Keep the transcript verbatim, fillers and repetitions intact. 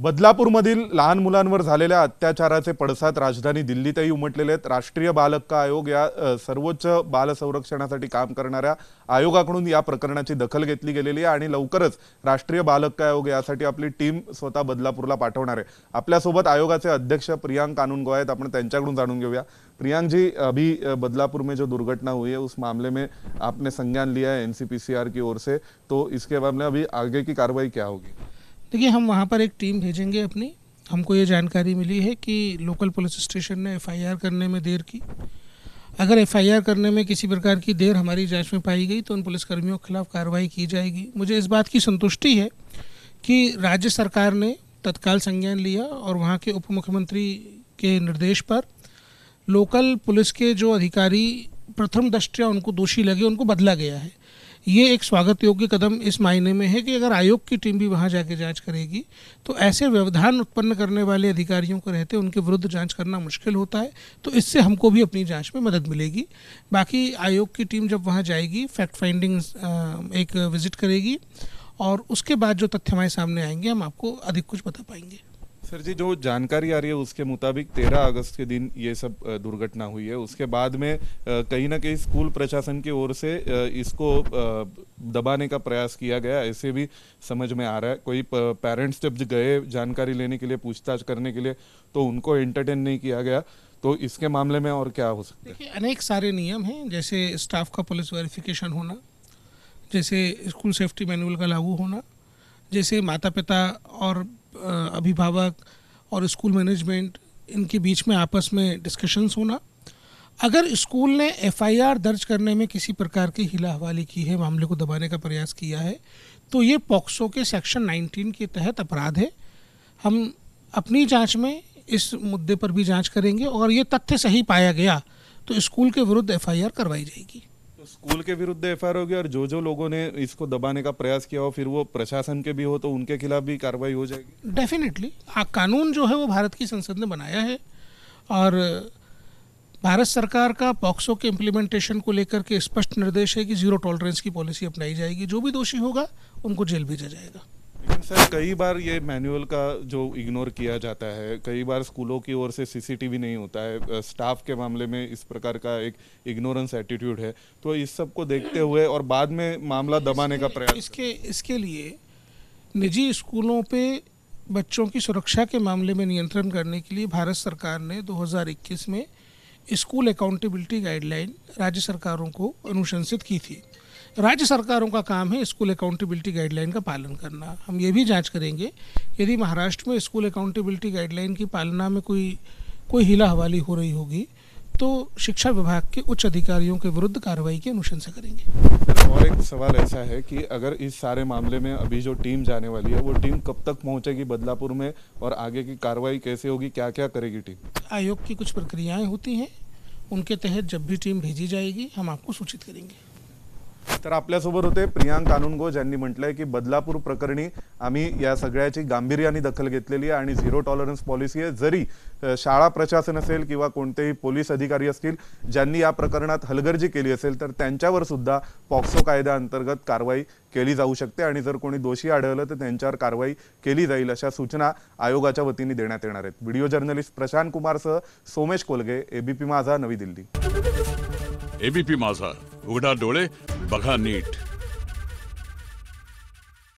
बदलापूरमधील लहान मुलांवर झालेल्या अत्याचाराचे पडसाद राजधानी दिल्लीतही उमटलेले आहेत। राष्ट्रीय बाल हक्क आयोग या सर्वोच्च बाल संरक्षणासाठी काम करणाऱ्या आयोगाकडून या प्रकरणाची दखल घेतली गेलेली आहे आणि लवकरच राष्ट्रीय बाल हक्क आयोग यासाठी आपली टीम स्वतः बदलापूरला पाठवणार आहे। आपल्या सोबत आयोगाचे अध्यक्ष प्रियांक कानूनगो आहेत, आपण त्यांच्याकडून जाणून घेऊया। प्रियांक जी, अभी बदलापुर में जो दुर्घटना हुई है उस मामले में आपने संज्ञान लिया है एनसीपीसीआर की ओर से, तो इसके बाद में अभी आगे की कार्रवाई क्या होगी? देखिए, हम वहाँ पर एक टीम भेजेंगे अपनी। हमको ये जानकारी मिली है कि लोकल पुलिस स्टेशन ने एफआईआर करने में देर की। अगर एफआईआर करने में किसी प्रकार की देर हमारी जांच में पाई गई तो उन पुलिसकर्मियों के खिलाफ कार्रवाई की जाएगी। मुझे इस बात की संतुष्टि है कि राज्य सरकार ने तत्काल संज्ञान लिया और वहाँ के उप मुख्यमंत्री के निर्देश पर लोकल पुलिस के जो अधिकारी प्रथम दृष्टया उनको दोषी लगे उनको बदला गया है। ये एक स्वागत योग्य कदम इस मायने में है कि अगर आयोग की टीम भी वहाँ जाके जांच करेगी तो ऐसे व्यवधान उत्पन्न करने वाले अधिकारियों को रहते उनके विरुद्ध जांच करना मुश्किल होता है, तो इससे हमको भी अपनी जांच में मदद मिलेगी। बाकी आयोग की टीम जब वहाँ जाएगी, फैक्ट फाइंडिंग एक विजिट करेगी और उसके बाद जो तथ्य हमारे सामने आएंगे हम आपको अधिक कुछ बता पाएंगे। सर जी, जो जानकारी आ रही है उसके मुताबिक तेरह अगस्त के दिन ये सब दुर्घटना हुई है। उसके बाद में कहीं ना कहीं स्कूल प्रशासन की ओर से इसको दबाने का प्रयास किया गया, ऐसे भी समझ में आ रहा है। कोई पेरेंट्स जब गए जानकारी लेने के लिए, पूछताछ करने के लिए, तो उनको एंटरटेन नहीं किया गया। तो इसके मामले में और क्या हो सकता है? देखिए, अनेक सारे नियम हैं, जैसे स्टाफ का पुलिस वेरिफिकेशन होना, जैसे स्कूल सेफ्टी मैनुअल का लागू होना, जैसे माता पिता और अभिभावक और स्कूल मैनेजमेंट इनके बीच में आपस में डिस्कशंस होना। अगर स्कूल ने एफआईआर दर्ज करने में किसी प्रकार की हिला हवाली की है, मामले को दबाने का प्रयास किया है, तो ये पॉक्सो के सेक्शन उन्नीस के तहत अपराध है। हम अपनी जांच में इस मुद्दे पर भी जांच करेंगे और ये तथ्य सही पाया गया तो स्कूल के विरुद्ध एफआईआर करवाई जाएगी। तो स्कूल के विरुद्ध एफआईआर होगी और जो जो लोगों ने इसको दबाने का प्रयास किया हो, फिर वो प्रशासन के भी हो, तो उनके खिलाफ भी कार्रवाई हो जाएगी। डेफिनेटली। कानून जो है वो भारत की संसद ने बनाया है और भारत सरकार का पॉक्सो के इम्प्लीमेंटेशन को लेकर के स्पष्ट निर्देश है कि जीरो टॉलरेंस की पॉलिसी अपनाई जाएगी। जो भी दोषी होगा उनको जेल भेजा जाएगा। लेकिन सर, कई बार ये मैनुअल का जो इग्नोर किया जाता है, कई बार स्कूलों की ओर से सीसीटीवी नहीं होता है, स्टाफ के मामले में इस प्रकार का एक इग्नोरेंस एटीट्यूड है, तो इस सब को देखते हुए और बाद में मामला दबाने का प्रयास इसके इसके लिए निजी स्कूलों पे बच्चों की सुरक्षा के मामले में नियंत्रण करने के लिए भारत सरकार ने दो हज़ार इक्कीस में स्कूल अकाउंटेबिलिटी गाइडलाइन राज्य सरकारों को अनुशंसित की थी। राज्य सरकारों का काम है स्कूल अकाउंटेबिलिटी गाइडलाइन का पालन करना। हम ये भी जांच करेंगे यदि महाराष्ट्र में स्कूल अकाउंटेबिलिटी गाइडलाइन की पालना में कोई कोई हिला हवाली हो रही होगी तो शिक्षा विभाग के उच्च अधिकारियों के विरुद्ध कार्रवाई की अनुशंसा करेंगे। और एक सवाल ऐसा है कि अगर इस सारे मामले में अभी जो टीम जाने वाली है वो टीम कब तक पहुंचेगी बदलापुर में और आगे की कार्रवाई कैसे होगी, क्या क्या करेगी टीम? आयोग की कुछ प्रक्रियाएं होती हैं, उनके तहत जब भी टीम भेजी जाएगी हम आपको सूचित करेंगे। तर आपल्यासोबत होते प्रियांक कानूनगो, ज्यांनी म्हटलंय की बदलापूर प्रकरणी आम्ही या सगळ्याची गांभीर्याने दखल घेतलेली आहे आणि झिरो टॉलरन्स पॉलिसी आहे। जरी शाळा प्रशासन असेल किंवा कोणतेही पोलीस अधिकारी असतील ज्यांनी या प्रकरणात हलगर्जी केली असेल तर त्यांच्यावर सुद्धा पॉक्सो कायद्याअंतर्गत कारवाई केली जाऊ शकते आणि जर कोणी दोषी आढळलं तर त्यांच्यावर कारवाई केली जाईल, अशा सूचना आयोगाच्या वतीने देण्यात येणार आहेत। व्हिडिओ जर्नलिस्ट प्रशांत कुमारसह सोमेश कोलगे, एबीपी माझा, नवी दिल्ली। एबीपी माझा, उघडा डोळे बघा नीट।